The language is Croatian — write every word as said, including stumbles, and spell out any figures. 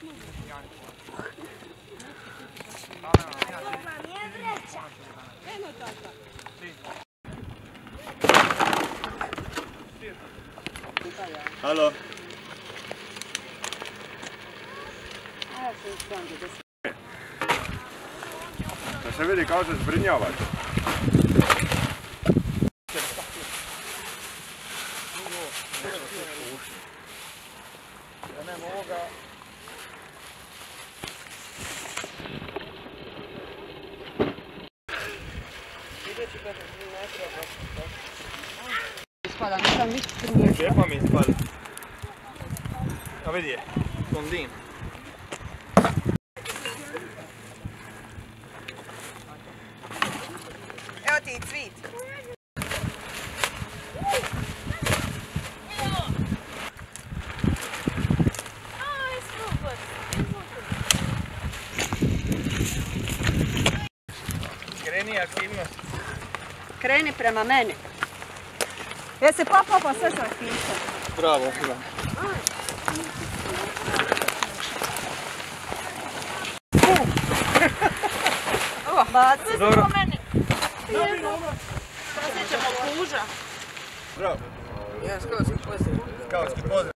Halo. Da se vidi kao se zbrinjavate. Ja nema ovoga. Vidjeći da mi ne treba. Ispada, nisam ništa prije. Lijepa mi ispada. A vidi je, blondin. Evo ti i cvit. Kreni aktivnost. Kreni prema meni. Jesi se popao pa sve sa aktivnostom? Bravo, Ivan. Ovo, baci. Dobro. Osjećamo kuža. Bravo. Ja, skoro sam pozdrav. Kao ski pozdrav.